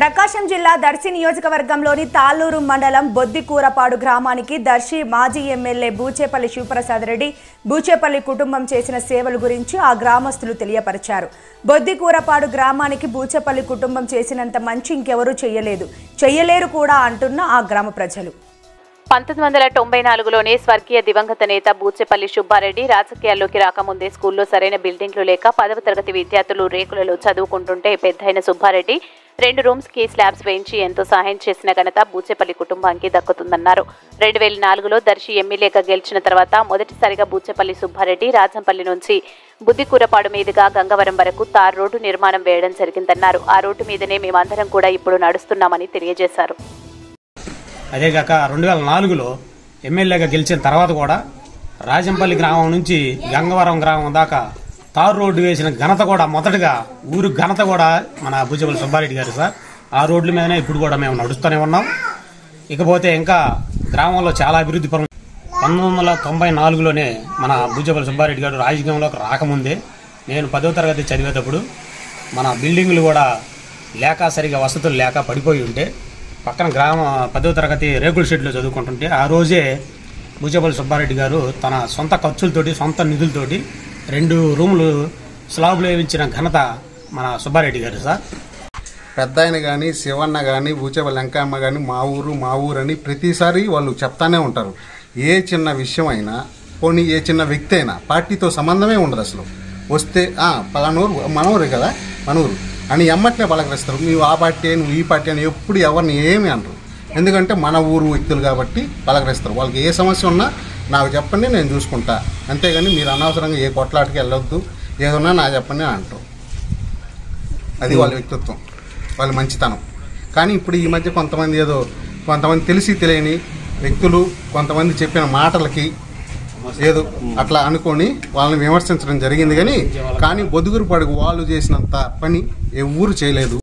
ప్రకాశం జిల్లా దర్శి నియోజకవర్గంలోని తాళ్ళూరు మండలం బొద్దికూరపాడు గ్రామానికి దర్శి మాజీ ఎమ్మెల్యే బూచేపల్లి శివప్రసాద్ రెడ్డి బూచేపల్లి కుటుంబం చేసిన సేవల గురించి ఆ గ్రామస్తులు తెలియపరిచారు. బొద్దికూరపాడు గ్రామానికి బూచేపల్లి కుటుంబం చేసినంత మంచి ఇంకెవరూ చెయ్యలేరు కూడా అంటున్న ఆ గ్రామ ప్రజలు. 1994లోనే స్వర్గీయ దివంగత నేత బూచేపల్లి సుబ్బారెడ్డి రాజకీయాల్లోకి రాకముందే స్కూల్లో సరైన బిల్డింగ్లు లేక 10వ తరగతి విద్యార్థులు రేకులలో చదువుకుంటుంటే పెద్దయిన సుబ్బారెడ్డి 2 రూమ్స్కి స్లాబ్స్ వేయించి ఎంతో సహాయం చేసిన ఘనత బూచేపల్లి కుటుంబానికి దక్కుతుందన్నారు. 2004లో దర్శి ఎమ్మెల్యేగా గెలిచిన తర్వాత మొదటిసారిగా బూచేపల్లి సుబ్బారెడ్డి రాజంపల్లి నుంచి బుద్దికూరపాడు మీదుగా గంగవరం వరకు తార్ రోడ్డు నిర్మాణం వేయడం జరిగిందన్నారు. ఆ రోడ్డు మీదనే మేమందరం కూడా ఇప్పుడు నడుస్తున్నామని తెలియజేశారు. అదేగాక 2004లో ఎమ్మెల్యేగా గెలిచిన తర్వాత కూడా రాజంపల్లి గ్రామం నుంచి గంగవరం గ్రామం దాకా తారు రోడ్డు వేసిన ఘనత కూడా మొదటగా ఊరు ఘనత కూడా మన బూచేపల్లి సుబ్బారెడ్డి గారు సార్. ఆ రోడ్ల మీదనే ఇప్పుడు కూడా మేము నడుస్తూనే ఉన్నాం. ఇకపోతే ఇంకా గ్రామంలో చాలా అభివృద్ధి పనులు 1994లోనే మన బూచేపల్లి సుబ్బారెడ్డి గారు రాజకీయంలోకి రాకముందే నేను 10వ తరగతి చదివేటప్పుడు మన బిల్డింగులు కూడా లేక సరిగా వసతులు లేక పడిపోయి ఉంటే పక్కన 10వ తరగతి రేకుల షెడ్లో చదువుకుంటుంటే ఆ రోజే బూచేపల్లి సుబ్బారెడ్డి గారు తన సొంత ఖర్చులతోటి సొంత నిధులతోటి 2 రూములు స్లాబ్లు వేయించిన ఘనత మన సుబ్బారెడ్డి గారు సార్. పెద్ద ఆయన కానీ శివన్న కానీ బూచేపల్లి వెంకయ్యమ్మ కానీ మా ఊరు అని ప్రతిసారి వాళ్ళు చెప్తానే ఉంటారు. ఏ చిన్న విషయం అయినా పోనీ ఏ చిన్న వ్యక్తి అయినా పార్టీతో సంబంధమే ఉండదు. అసలు వస్తే పలానూరు మనూరు కదా మనూరు అని ఎమ్మటినే పలకరిస్తారు. నువ్వు ఆ పార్టీ నువ్వు ఈ పార్టీ అని ఎప్పుడు ఎవరిని ఏమి అనరు. ఎందుకంటే మన ఊరు వ్యక్తులు కాబట్టి పలకరిస్తారు. వాళ్ళకి ఏ సమస్య ఉన్నా నాకు చెప్పండి, నేను చూసుకుంటా, అంతేగాని మీరు అనవసరంగా ఏ కొట్లాటకి వెళ్ళొద్దు, ఏదన్నా నాకు చెప్పండి అంటారు. అది వాళ్ళ వ్యక్తిత్వం, వాళ్ళ మంచితనం. కానీ ఇప్పుడు ఈ మధ్య కొంతమంది తెలిసి తెలియని వ్యక్తులు కొంతమంది చెప్పిన మాటలకి ఏదో అట్లా అనుకొని వాళ్ళని విమర్శించడం జరిగింది. కానీ బొద్దుకూరపాడుకు వాళ్ళు చేసినంత పని ఏ ఊరు చేయలేదు.